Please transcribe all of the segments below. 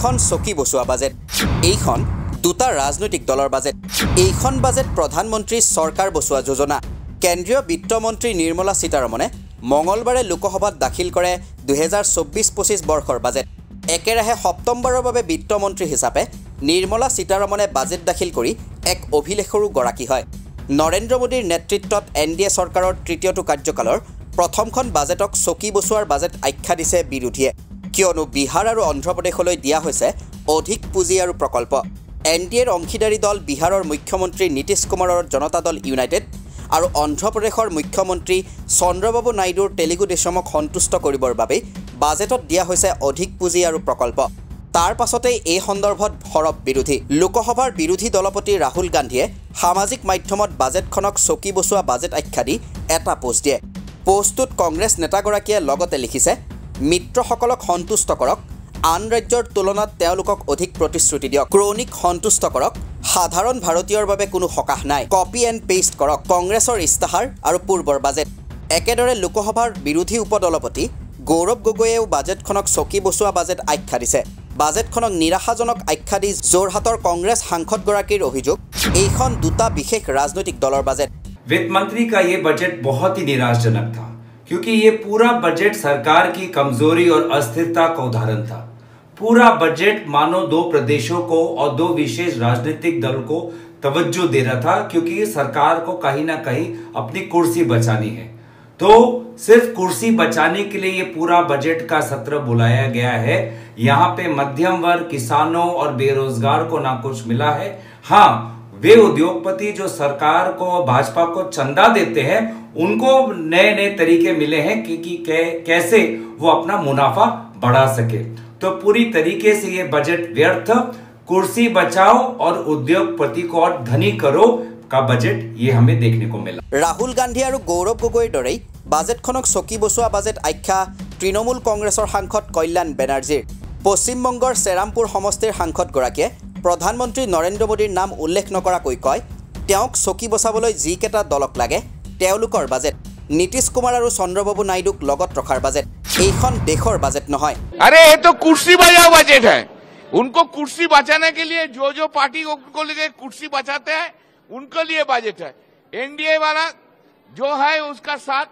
এইখন চকী বসুৱা বাজেট এইখন দুটা ৰাজনৈতিক দলৰ বাজেট এইখন বাজেট প্ৰধানমন্ত্ৰী সৰকাৰ বসুৱা যোজনা কেন্দ্ৰীয় বিত্তমন্ত্ৰী নিৰ্মলা সীতাৰমণে মঙ্গলবাৰে লোকসভাত দাখিল কৰে 2024-25 বৰ্ষৰ বাজেট একেৰাহে সপ্তমবাৰৰ বাবে বিত্তমন্ত্ৰী হিচাপে নিৰ্মলা সীতাৰমণে বাজেট দাখিল কৰি এক অভিলেখৰো গৰাকী হয় নৰেন্দ্ৰ মোদীৰ নেতৃত্বত এনডিএ চৰকাৰৰ তৃতীয়টো কাৰ্যকালৰ প্ৰথমখন বাজেটক চকী বসুৱাৰ বাজেট আখ্যা দিছে বিৰোধীয়ে কিয়নো বিহাৰ আৰু অন্ধ্ৰপ্ৰদেশলৈ দিয়া হৈছে অধিক পুঁজি আৰু প্ৰকল্প এনডিএৰ অংশীদাৰী দল বিহাৰৰ মুখ্যমন্ত্ৰী নীতিশ কুমাৰৰ জনতা দল ইউনাইটেড আৰু অন্ধ্ৰপ্ৰদেশৰ মুখ্যমন্ত্ৰী চন্দ্ৰবাবু নাইডুৰ তেলেগু দেশমক সন্তুষ্ট কৰিবৰ বাবে বাজেটত দিয়া হৈছে অধিক পুঁজি আৰু প্ৰকল্প তাৰ পাছতে এই সন্দৰ্ভত হৰব বিৰোধী লোকসভাৰ বিৰোধী দলপতি ৰাহুল গান্ধীয়ে সামাজিক মাধ্যমত বাজেটখনক চকী বসুৱা বাজেট আখ্যা দি এটা পোষ্ট দিয়ে পোষ্টটোত কংগ্ৰেছ নেতাগৰাকীয়ে লগতে লিখিছে মিত্ৰসকলক সন্তুষ্ট কৰক আন ৰাজ্যৰ তুলনাত তেওঁলোকক অধিক প্ৰতিশ্ৰুতি দিয়ক ক্ৰনিক সন্তুষ্ট কৰক সাধাৰণ ভাৰতীয়ৰ বাবে কোনো হকাহ নাই কপি এণ্ড পেষ্ট কৰক কংগ্ৰেছৰ ইস্তাহাৰ আৰু পূৰ্বৰ বাজেট একেদৰে লোকসভাৰ বিৰোধী উপদলপতি গৌৰৱ গগৈয়েও বাজেটখনক চকী বসুৱা বাজেট আখ্যা দিছে বাজেটখনক নিৰাশাজনক আখ্যা দি যোৰহাটৰ কংগ্ৰেছ সাংসদগৰাকীৰ অভিযোগ এইখন দুটা বিশেষ ৰাজনৈতিক দলৰ বাজেট वित्त मंत्री का ये बजट बहुत ही निराशाजनक था क्योंकि ये पूरा बजट सरकार की कमजोरी और अस्थिरता का उदाहरण था पूरा बजट मानो दो प्रदेशों को और दो विशेष राजनीतिक दल को तवज्जो दे रहा था क्योंकि सरकार को कहीं ना कहीं अपनी कुर्सी बचानी है तो सिर्फ कुर्सी बचाने के लिए ये पूरा बजट का सत्र बुलाया गया है यहाँ पे मध्यम वर्ग किसानों और बेरोजगार को ना कुछ मिला है हाँ वे उद्योगपति जो सरकार को भाजपा को चंदा देते हैं उनको नए नए तरीके मिले हैं कि कैसे वो अपना मुनाफा बढ़ा सके तो पूरी तरीके से ये बजट व्यर्थ कुर्सी बचाओ और उद्योगपति को और धनी करो का बजट ये हमें देखने को मिला राहुल गांधी और गौरव गगৈৰ দৰেই বাজেটখনক চকী বসুৱা বাজেট আখ্যা তৃণমূল কংগ্ৰেছৰ সাংসদ কল্যাণ বেনাৰ্জীৰ পশ্চিমবংগৰ চেৰামপুৰ সমষ্টিৰ সাংসদগৰাকীয়ে প্ৰধানমন্ত্ৰী নৰেন্দ্ৰ মোদীৰ নাম উল্লেখ নকৰাকৈ কয় তেওঁক চকী বসাবলৈ যিকেটা দলক লাগে তেওঁলোকৰ বাজেট নীতিশ কুমাৰ আৰু চন্দ্ৰবাবু নাইডুক লগত ৰখাৰ বাজেট এইখন দেশৰ বাজেট নহয় अरे ये तो कुर्सी बचाओ बजट है उनको कुर्सी बचाने के लिए जो पार्टी को लेके कुर्सी बचाते हैं उनके लिए बजट है एनडीए वाला जो है उसका साथ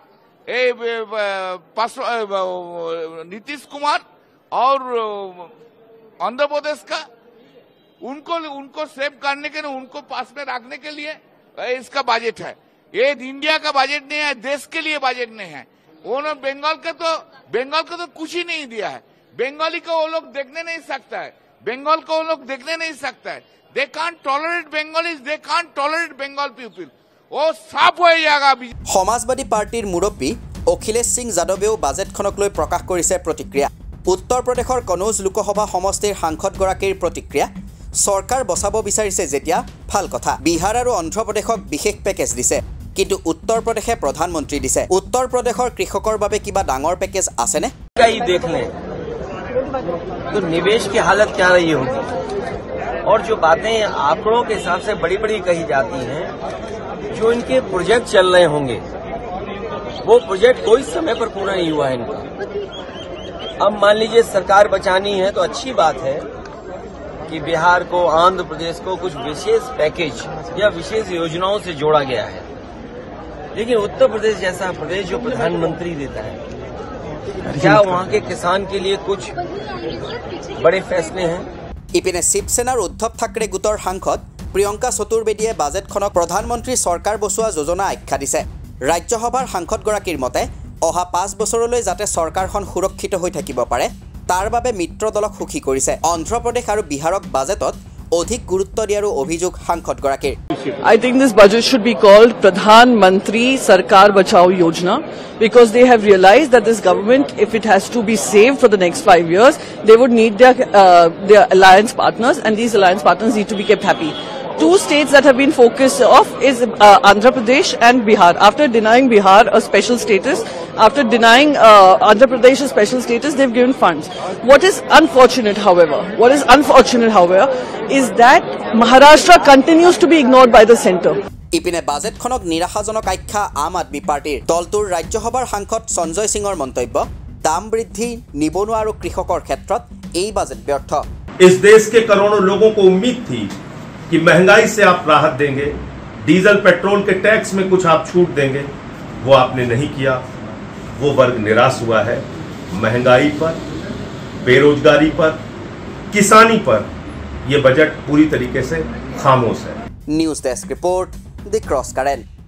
नीतीश कुमार और आंध्र प्रदेश का उनको सेव करने के लिए उनको पास में रखने के लिए इसका बजट है ये इंडिया का बजट नहीं है देश के लिए बजट नहीं है उन्होंने बंगाल को तो कुछ ही नहीं दिया है बंगाली को वो लोग देखने नहीं सकता है बंगाल को वो लोग देखने नहीं सकता है they can't tolerate Bengalis they can't tolerate Bengal people वो साफ हो जाएगा সমাজবাদী পাৰ্টিৰ মুৰব্বী অখিলেশ সিং যাদৱেও বাজেটখনক লৈ প্ৰকাশ কৰিছে প্ৰতিক্ৰিয়া উত্তৰ প্ৰদেশৰ কনৌজ লোকসভা সমষ্টিৰ সাংসদগৰাকীৰ প্ৰতিক্ৰিয়া সৰকাৰ বচাব বিচাৰিছে যেতিয়া ভাল কথা বিহাৰ আৰু অন্ধ্ৰপ্ৰদেশক বিশেষ পেকেজ দিছে কিন্তু উত্তৰ প্ৰদেশে প্ৰধানমন্ত্ৰী দিছে উত্তৰ প্ৰদেশৰ কৃষকৰ বাবে কিবা ডাঙৰ পেকেজ আছেনে कई देख लें तो निवेश की हालत क्या रही होगी और जो बातें आंकड़ों के हिसाब से बड़ी बड़ी कही जाती हैं जो इनके प्रोजेक्ट चल रहे होंगे वो प्रोजेक्ट कोई समय पर पूरा नहीं हुआ है इनका अब मान लीजिए सरकार बचानी है तो अच्छी बात है कि बिहार को आंध्र प्रदेश को कुछ विशेष पैकेज या विशेष योजनाओं से जोड़ा गया है लेकिन उत्तर प्रदेश जैसा प्रदेश जो प्रधानमंत्री देता है क्या वहाँ के किसान के लिए कुछ बड़े फैसले हैं ইপিনে শিৱসেনাৰ উদ্ধৱ ঠাকৰে গোটৰ সাংসদ প্ৰিয়ংকা চতুৰ্বেদীয়ে বাজেটখনক প্ৰধানমন্ত্ৰী সৰকাৰ বসুৱা যোজনা আখ্যা দিছে ৰাজ্যসভাৰ সাংসদগৰাকীৰ মতে অহা 5 বছৰলৈ যাতে চৰকাৰখন সুৰক্ষিত হৈ থাকিব পাৰে তাৰ বাবে মিত্ৰ দলক সুখী কৰিছে অন্ধ্ৰপ্ৰদেশ আৰু বিহাৰক বাজেটত অধিক গুৰুত্ব দিয়াৰ অভিযোগ সাংসদগৰাকীৰ I think this budget should be called Pradhan Mantri Sarkar Bachao Yojana because they have realized that this government, if it has to be saved for the next 5 years, they would need their alliance partners, and these alliance partners need to be kept happy. Two states that have been focused off is Andhra Pradesh and Bihar. After denying Bihar a special status, after denying Andhra Pradesh a special status, they've given funds. What is unfortunate, however, is that Maharashtra continues to be ignored by the centre. ইপিনে বাজেটখনক নিৰাশাজনক আখ্যা আম আদমি পাৰ্টিৰ দলটোৰ ৰাজ্যসভাৰ সাংসদ সঞ্জয় সিঙৰ মন্তব্য দাম বৃদ্ধি নিবনুৱা আৰু কৃষকৰ ক্ষেত্ৰত এই বাজেট ব্যৰ্থ इस देश के करोड़ों लोगों को उम्मीद थी कि महंगाई से आप राहत देंगे, डीजल पेट्रोल के टैक्स में कुछ आप छूट देंगे, वो आपने नहीं किया। वो वर्ग निराश हुआ है। महंगाई पर, बेरोजगारी पर, किसानी पर यह बजट पूरी तरीके से खामोश है। News desk report, the Cross current.